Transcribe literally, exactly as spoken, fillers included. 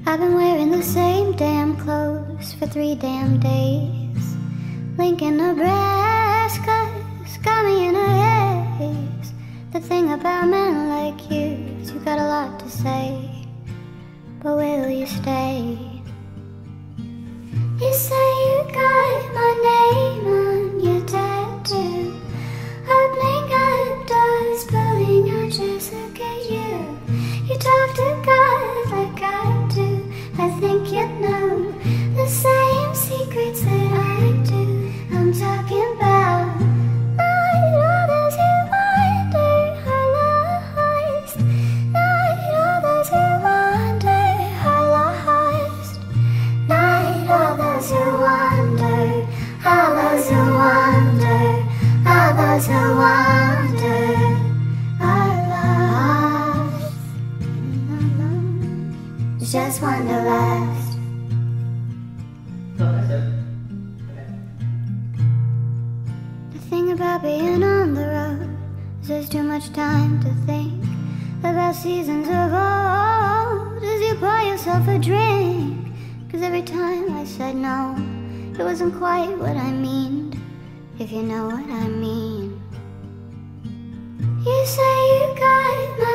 I've been wearing the same damn clothes for three damn days. Lincoln, Nebraska's got me in a haze. The thing about men like you is you got a lot to say, but will you stay? You say you got my name on your tattoo. I blink at doors, pulling out just look at you. You talk to God like I do. I think you know the same secrets that I do. I'm talking about night others who wander are lost. Night others who wander are lost. Night others who wander, others who wander, others who wander are lost. It's just wanderlust. The thing about being on the road is there's too much time to think about seasons of old as you pour yourself a drink. Cause every time I said no, it wasn't quite what I meaned, if you know what I mean. You say you got my